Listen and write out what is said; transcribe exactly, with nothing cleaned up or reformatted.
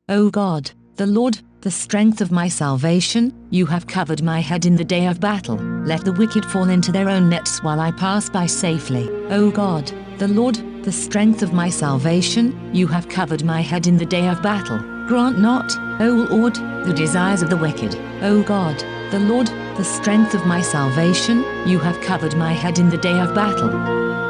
O God, the Lord, the strength of my salvation, you have covered my head in the day of battle. Let the wicked fall into their own nets while I pass by safely. O God, the Lord, the strength of my salvation, you have covered my head in the day of battle. Grant not, O Lord, the desires of the wicked. O God, the Lord, the strength of my salvation, you have covered my head in the day of battle.